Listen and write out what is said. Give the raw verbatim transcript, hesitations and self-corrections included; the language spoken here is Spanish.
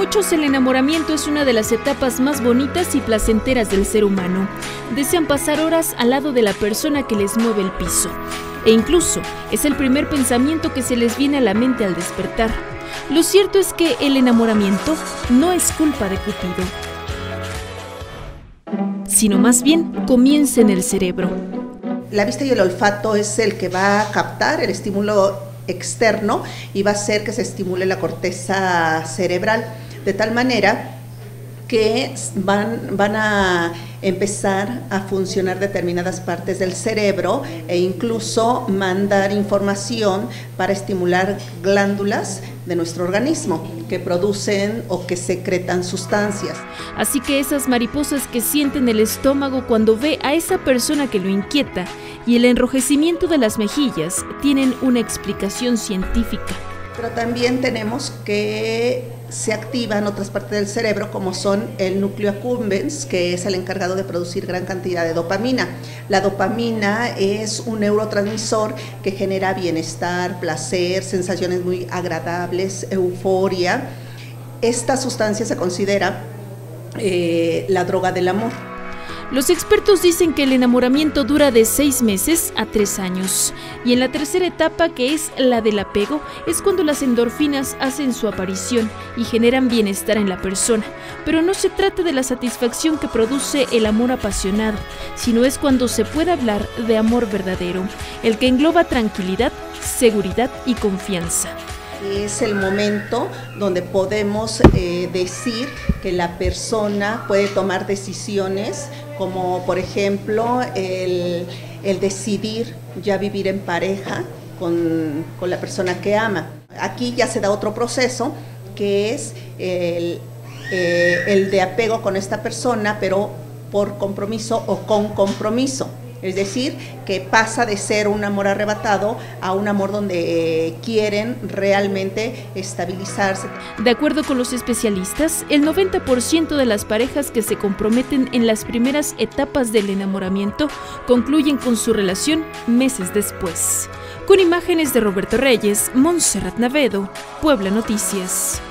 muchos el enamoramiento es una de las etapas más bonitas y placenteras del ser humano. Desean pasar horas al lado de la persona que les mueve el piso. E incluso es el primer pensamiento que se les viene a la mente al despertar. Lo cierto es que el enamoramiento no es culpa de Cupido, sino más bien comienza en el cerebro. La vista y el olfato es el que va a captar el estímulo externo y va a hacer que se estimule la corteza cerebral, de tal manera que van, van a empezar a funcionar determinadas partes del cerebro e incluso mandar información para estimular glándulas de nuestro organismo que producen o que secretan sustancias. Así que esas mariposas que sienten el estómago cuando ve a esa persona que lo inquieta y el enrojecimiento de las mejillas tienen una explicación científica. Pero también tenemos que se activan otras partes del cerebro como son el núcleo accumbens, que es el encargado de producir gran cantidad de dopamina. La dopamina es un neurotransmisor que genera bienestar, placer, sensaciones muy agradables, euforia. Esta sustancia se considera eh, la droga del amor. Los expertos dicen que el enamoramiento dura de seis meses a tres años. Y en la tercera etapa, que es la del apego, es cuando las endorfinas hacen su aparición y generan bienestar en la persona. Pero no se trata de la satisfacción que produce el amor apasionado, sino es cuando se puede hablar de amor verdadero, el que engloba tranquilidad, seguridad y confianza. Es el momento donde podemos eh, decir que la persona puede tomar decisiones como por ejemplo el, el decidir ya vivir en pareja con, con la persona que ama. Aquí ya se da otro proceso que es el, eh, el de apego con esta persona, pero por compromiso o con compromiso. Es decir, que pasa de ser un amor arrebatado a un amor donde eh, quieren realmente estabilizarse. De acuerdo con los especialistas, el noventa por ciento de las parejas que se comprometen en las primeras etapas del enamoramiento concluyen con su relación meses después. Con imágenes de Roberto Reyes, Montserrat Navedo, Puebla Noticias.